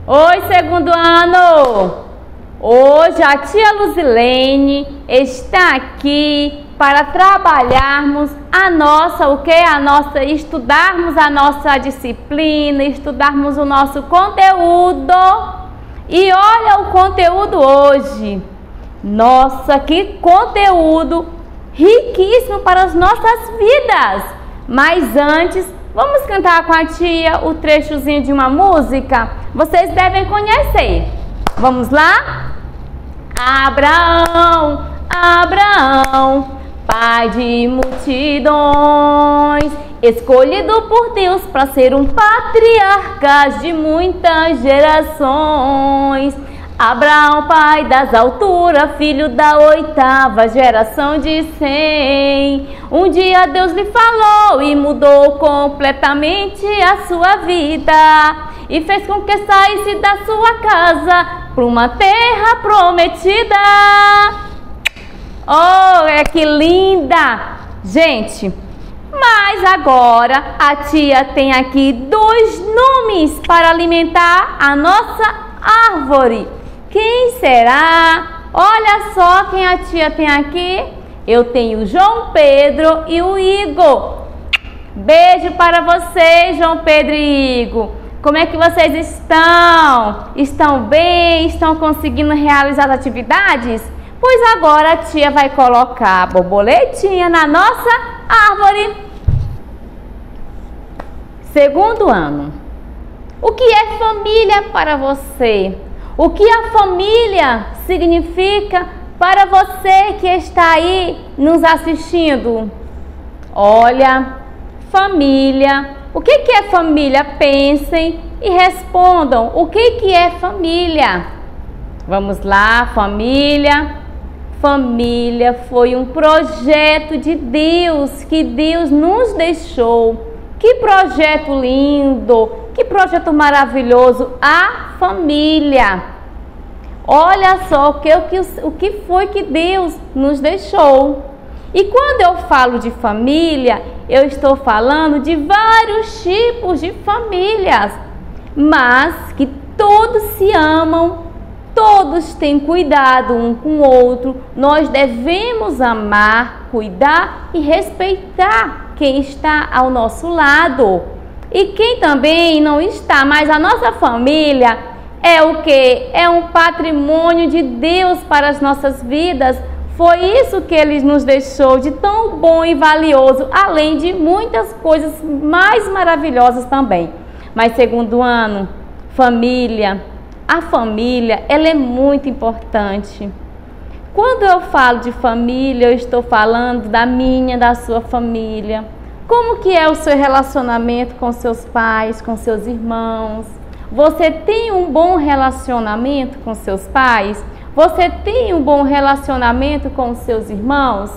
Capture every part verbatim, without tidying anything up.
Oi, segundo ano! Hoje a tia Luzilene está aqui para trabalharmos a nossa, o que? A nossa, estudarmos a nossa disciplina, estudarmos o nosso conteúdo. E olha o conteúdo hoje. Nossa, que conteúdo riquíssimo para as nossas vidas. Mas antes, vamos cantar com a tia o trechozinho de uma música? Vocês devem conhecer. Vamos lá? Abraão, Abraão, pai de multidões, escolhido por Deus para ser um patriarca de muitas gerações. Abraão, pai das alturas, filho da oitava geração de Sem. Um dia Deus lhe falou e mudou completamente a sua vida e fez com que saísse da sua casa para uma terra prometida. Oh, é que linda! Gente, mas agora a tia tem aqui dois nomes para alimentar a nossa árvore. Quem será? Olha só quem a tia tem aqui. Eu tenho o João Pedro e o Igor. Beijo para vocês, João Pedro e Igor. Como é que vocês estão? Estão bem? Estão conseguindo realizar as atividades? Pois agora a tia vai colocar a borboletinha na nossa árvore. Segundo ano. O que é família para você? O que a família significa para você que está aí nos assistindo? Olha, família. O que que é família? Pensem e respondam. O que que é família? Vamos lá, família. Família foi um projeto de Deus que Deus nos deixou. Que projeto lindo, que projeto maravilhoso, a família. Olha só o que, o, que, o que foi que Deus nos deixou. E quando eu falo de família, eu estou falando de vários tipos de famílias, mas que todos se amam, todos têm cuidado um com o outro. Nós devemos amar, cuidar e respeitar quem está ao nosso lado e quem também não está. Mas a nossa família é o que? É um patrimônio de Deus para as nossas vidas. Foi isso que Ele nos deixou de tão bom e valioso, além de muitas coisas mais maravilhosas também. Mas segundo ano, família, a família, ela é muito importante. Quando eu falo de família, eu estou falando da minha, da sua família. Como que é o seu relacionamento com seus pais, com seus irmãos? Você tem um bom relacionamento com seus pais? Você tem um bom relacionamento com os seus irmãos?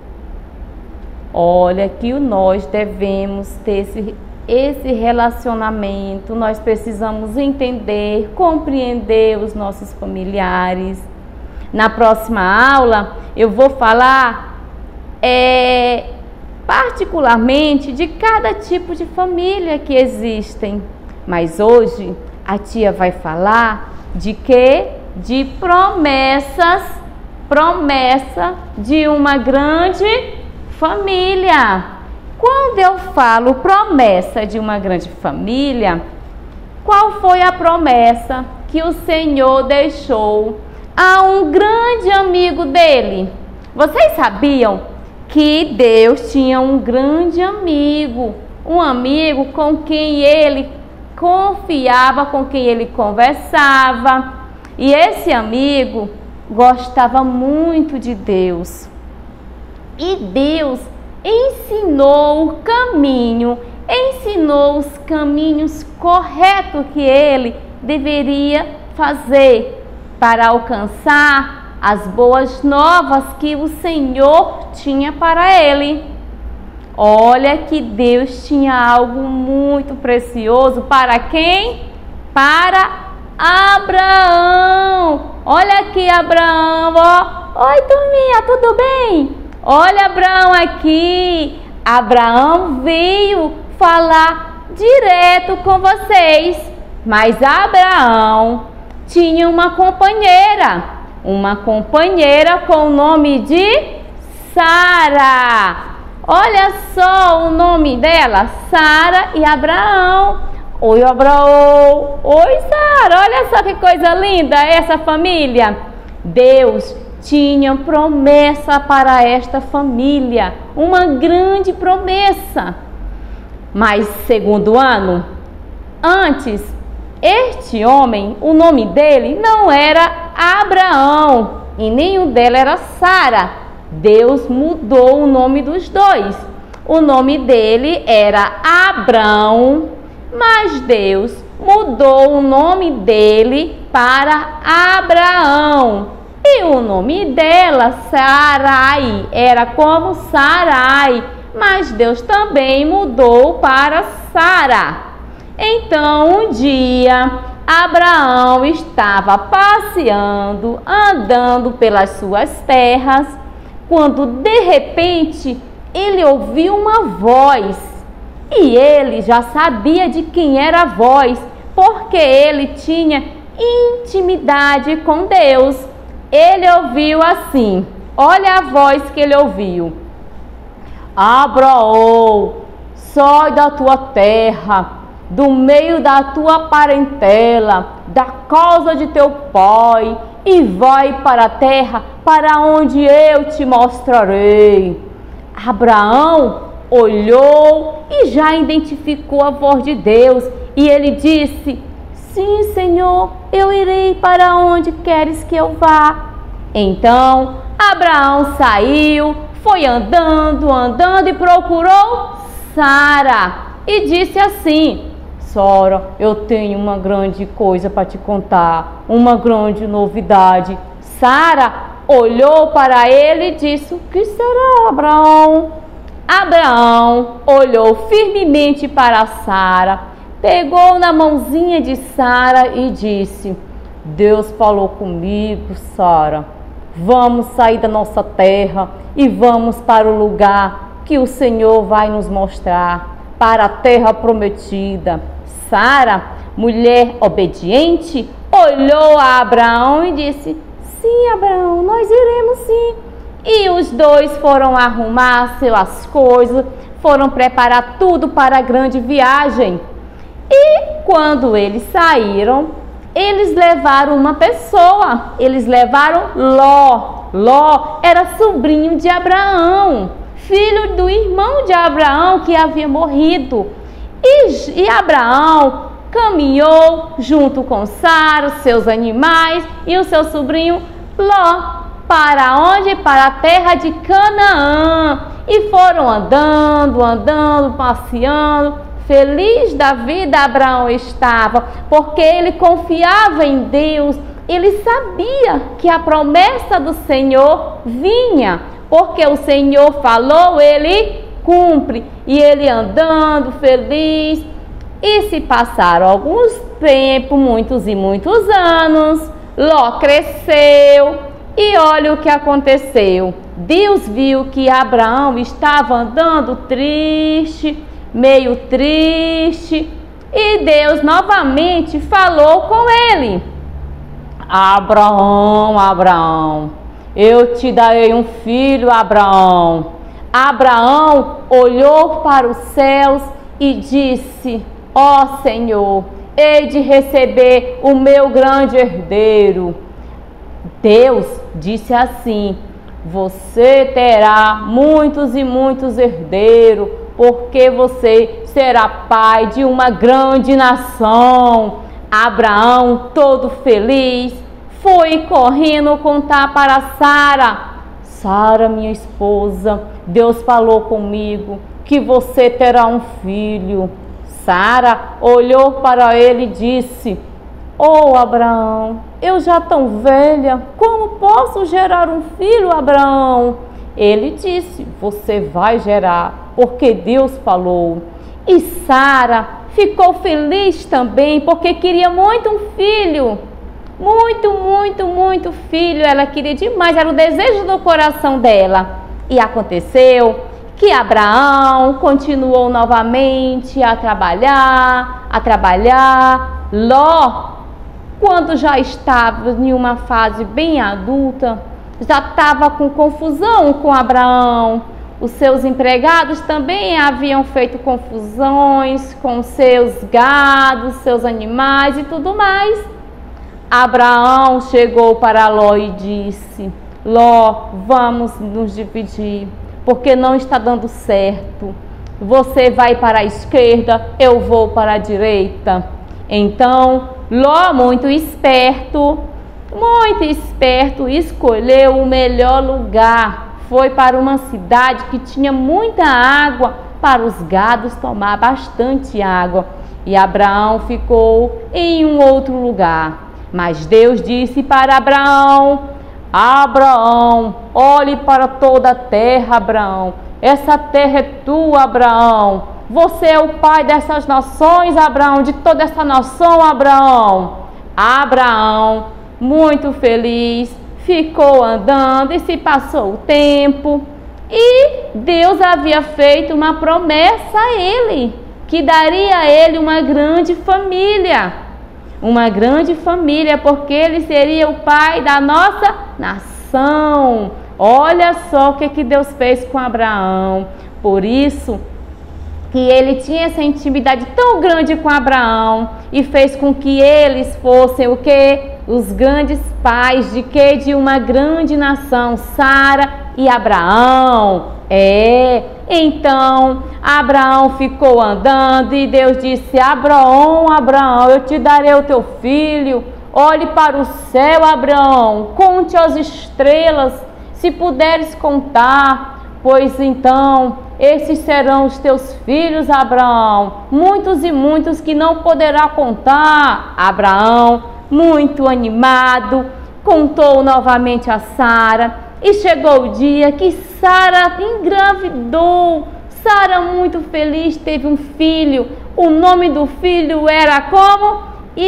Olha que nós devemos ter esse, esse relacionamento. Nós precisamos entender, compreender os nossos familiares. Na próxima aula eu vou falar é, particularmente de cada tipo de família que existem. Mas hoje a tia vai falar de quê? De promessas, promessa de uma grande família. Quando eu falo promessa de uma grande família, qual foi a promessa que o Senhor deixou a um grande amigo dele? Vocês sabiam que Deus tinha um grande amigo, um amigo com quem ele confiava, com quem ele conversava. E esse amigo gostava muito de Deus. E Deus ensinou o caminho, ensinou os caminhos corretos que ele deveria fazer para alcançar as boas novas que o Senhor tinha para ele. Olha que Deus tinha algo muito precioso para quem? Para Abraão. Olha aqui, Abraão, ó. Oi, turminha, tudo bem? Olha, Abraão aqui. Abraão veio falar direto com vocês. Mas Abraão tinha uma companheira, uma companheira com o nome de Sara. Olha só o nome dela, Sara e Abraão. Oi, Abraão. Oi, Sara. Olha só que coisa linda essa família. Deus tinha promessa para esta família, uma grande promessa. Mas segundo ano, antes, este homem, o nome dele não era Abraão e nem o dela era Sara. Deus mudou o nome dos dois. O nome dele era Abrão, mas Deus mudou o nome dele para Abraão. E o nome dela, Sarai, era como Sarai, mas Deus também mudou para Sara. Então, um dia, Abraão estava passeando, andando pelas suas terras, quando de repente ele ouviu uma voz. E ele já sabia de quem era a voz, porque ele tinha intimidade com Deus. Ele ouviu assim, olha a voz que ele ouviu: Abraão, sai da tua terra, do meio da tua parentela, da casa de teu pai, e vai para a terra para onde eu te mostrarei. Abraão olhou e já identificou a voz de Deus, e ele disse: sim, Senhor, eu irei para onde queres que eu vá. Então Abraão saiu, foi andando, andando e procurou Sara e disse assim: Sara, eu tenho uma grande coisa para te contar, uma grande novidade. Sara olhou para ele e disse: o que será, Abraão? Abraão olhou firmemente para Sara, pegou na mãozinha de Sara e disse: Deus falou comigo, Sara. Vamos sair da nossa terra e vamos para o lugar que o Senhor vai nos mostrar, para a terra prometida. Sara, mulher obediente, olhou a Abraão e disse: sim, Abraão, nós iremos sim. E os dois foram arrumar suas coisas, foram preparar tudo para a grande viagem. E quando eles saíram, eles levaram uma pessoa, eles levaram Ló. Ló era sobrinho de Abraão, filho do irmão de Abraão que havia morrido. E, e Abraão caminhou junto com Sara, seus animais e o seu sobrinho Ló. Para onde? Para a terra de Canaã. E foram andando, andando, passeando. Feliz da vida Abraão estava, porque ele confiava em Deus. Ele sabia que a promessa do Senhor vinha, porque o Senhor falou, ele cumpre. E ele andando feliz. E se passaram alguns tempos, muitos e muitos anos. Ló cresceu. E olha o que aconteceu. Deus viu que Abraão estava andando triste, meio triste, e Deus novamente falou com ele: Abraão, Abraão, eu te darei um filho, Abraão. Abraão olhou para os céus e disse: ó Senhor, hei de receber o meu grande herdeiro. Deus disse assim: você terá muitos e muitos herdeiros, porque você será pai de uma grande nação. Abraão, todo feliz, foi correndo contar para Sara: Sara, minha esposa, Deus falou comigo que você terá um filho. Sara olhou para ele e disse: oh, Abraão, eu já tão velha, como posso gerar um filho, Abraão? Ele disse: você vai gerar, porque Deus falou. E Sara ficou feliz também, porque queria muito um filho. Muito, muito, muito filho. Ela queria demais, era o desejo do coração dela. E aconteceu que Abraão continuou novamente a trabalhar, a trabalhar, Ló, quando já estava em uma fase bem adulta, já estava com confusão com Abraão. Os seus empregados também haviam feito confusões com seus gados, seus animais e tudo mais. Abraão chegou para Ló e disse: Ló, vamos nos dividir, porque não está dando certo. Você vai para a esquerda, eu vou para a direita. Então, Ló, muito esperto, muito esperto, escolheu o melhor lugar. Foi para uma cidade que tinha muita água, para os gados tomar bastante água. E Abraão ficou em um outro lugar. Mas Deus disse para Abraão: Abraão, olhe para toda a terra, Abraão. Essa terra é tua, Abraão. Você é o pai dessas nações, Abraão, de toda essa nação, Abraão. Abraão, muito feliz, ficou andando e se passou o tempo. E Deus havia feito uma promessa a ele, que daria a ele uma grande família. Uma grande família, porque ele seria o pai da nossa nação. Olha só o que, que Deus fez com Abraão. Por isso que ele tinha essa intimidade tão grande com Abraão e fez com que eles fossem o quê? Os grandes pais de quê? De uma grande nação, Sara e Abraão. É, então Abraão ficou andando e Deus disse: Abraão, Abraão, eu te darei o teu filho. Olhe para o céu, Abraão, conte as estrelas, se puderes contar, pois então esses serão os teus filhos, Abraão, muitos e muitos que não poderá contar. Abraão, muito animado, contou novamente a Sara. E chegou o dia que Sara engravidou. Sara, muito feliz, teve um filho. O nome do filho era como?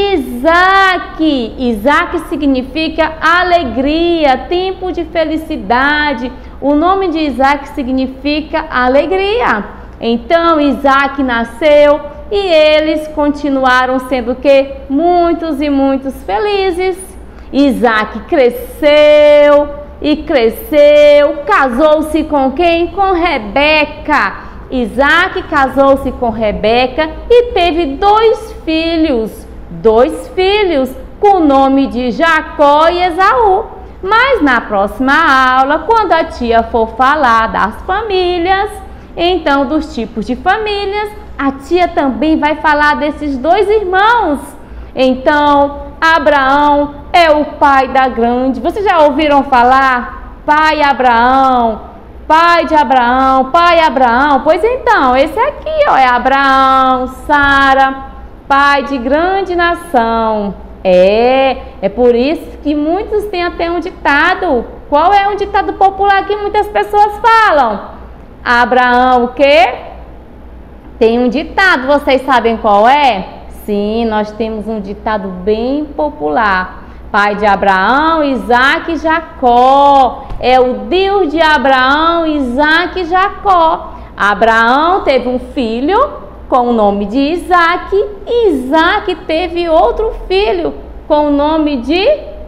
Isaque. Isaque significa alegria, tempo de felicidade. O nome de Isaque significa alegria. Então Isaque nasceu e eles continuaram sendo o quê? Muitos e muitos felizes. Isaque cresceu e cresceu, casou-se com quem? Com Rebeca. Isaque casou-se com Rebeca e teve dois filhos, dois filhos com o nome de Jacó e Esaú. Mas na próxima aula, quando a tia for falar das famílias, então dos tipos de famílias, a tia também vai falar desses dois irmãos. Então, Abraão é o pai da grande. Vocês já ouviram falar? Pai Abraão, pai de Abraão, pai Abraão. Pois então, esse aqui ó, é Abraão, Sara, pai de grande nação. É, é por isso que muitos têm até um ditado. Qual é um ditado popular que muitas pessoas falam? Abraão o quê? Tem um ditado, vocês sabem qual é? Sim, nós temos um ditado bem popular. Pai de Abraão, Isaque e Jacó. É o Deus de Abraão, Isaque e Jacó. Abraão teve um filho com o nome de Isaque, e Isaque teve outro filho com o nome de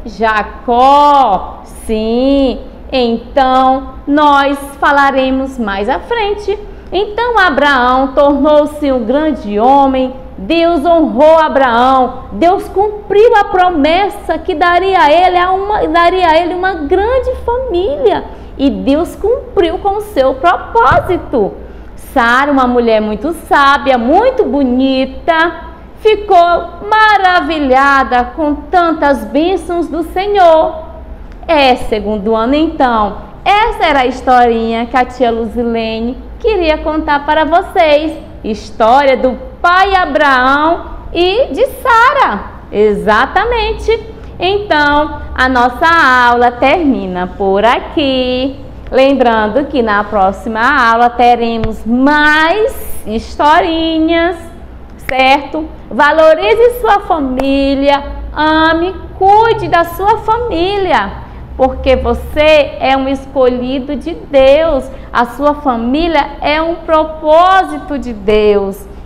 Jacó. Sim, então nós falaremos mais à frente. Então Abraão tornou-se um grande homem. Deus honrou Abraão. Deus cumpriu a promessa que daria a ele uma, daria a ele uma grande família. E Deus cumpriu com o seu propósito. Sara, uma mulher muito sábia, muito bonita, ficou maravilhada com tantas bênçãos do Senhor. É, segundo ano então, essa era a historinha que a tia Luzilene queria contar para vocês. História do pai Abraão e de Sara. Exatamente. Então, a nossa aula termina por aqui. Lembrando que na próxima aula teremos mais historinhas, certo? Valorize sua família, ame, cuide da sua família, porque você é um escolhido de Deus, a sua família é um propósito de Deus.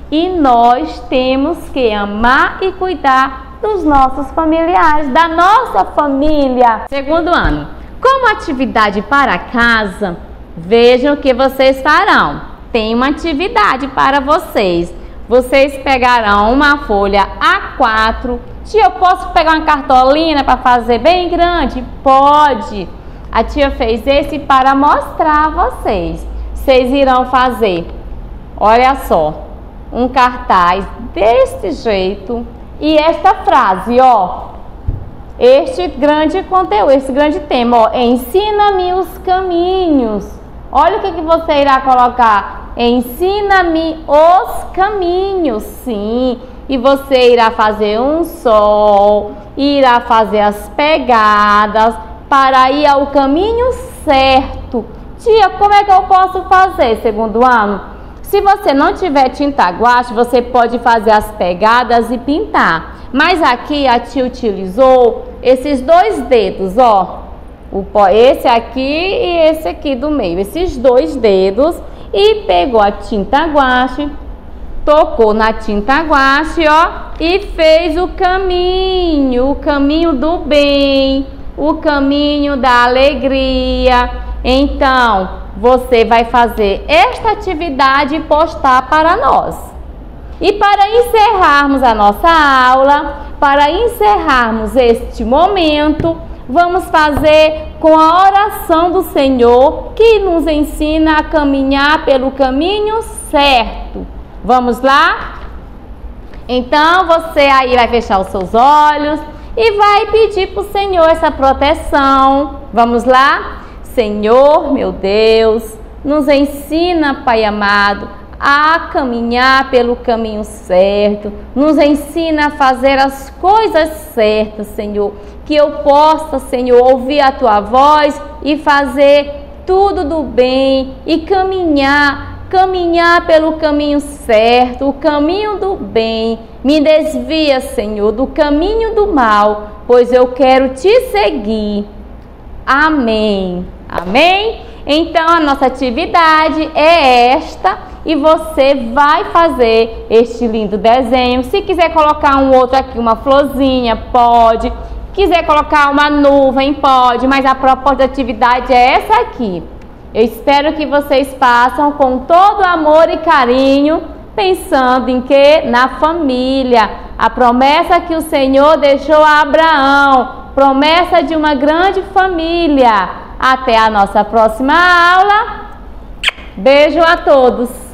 E nós temos que amar e cuidar dos nossos familiares, da nossa família. Segundo ano, como atividade para casa, vejam o que vocês farão. Tem uma atividade para vocês. Vocês pegarão uma folha A quatro. Tia, eu posso pegar uma cartolina para fazer bem grande? Pode. A tia fez esse para mostrar a vocês. Vocês irão fazer, olha só, um cartaz desse jeito e esta frase, ó. Este grande conteúdo, esse grande tema, ó. Ensina-me os caminhos. Olha o que, que você irá colocar. Ensina-me os caminhos, sim. E você irá fazer um sol, irá fazer as pegadas para ir ao caminho certo. Tia, como é que eu posso fazer, segundo ano? Se você não tiver tinta guache, você pode fazer as pegadas e pintar. Mas aqui a tia utilizou esses dois dedos, ó. Esse aqui e esse aqui do meio. Esses dois dedos. E pegou a tinta guache, tocou na tinta guache, ó, e fez o caminho, o caminho do bem, o caminho da alegria. Então, você vai fazer esta atividade e postar para nós. E para encerrarmos a nossa aula, para encerrarmos este momento, vamos fazer com a oração do Senhor que nos ensina a caminhar pelo caminho certo. Vamos lá? Então você aí vai fechar os seus olhos e vai pedir para o Senhor essa proteção. Vamos lá? Senhor, meu Deus, nos ensina, Pai amado, a caminhar pelo caminho certo. Nos ensina a fazer as coisas certas, Senhor. Que eu possa, Senhor, ouvir a Tua voz e fazer tudo do bem e caminhar, caminhar pelo caminho certo, o caminho do bem. Me desvia, Senhor, do caminho do mal, pois eu quero Te seguir. Amém. Amém? Então, a nossa atividade é esta e você vai fazer este lindo desenho. Se quiser colocar um outro aqui, uma florzinha, pode. Quiser colocar uma nuvem, pode, mas a proposta da atividade é essa aqui. Eu espero que vocês façam com todo amor e carinho, pensando em que? Na família. A promessa que o Senhor deixou a Abraão, promessa de uma grande família. Até a nossa próxima aula. Beijo a todos.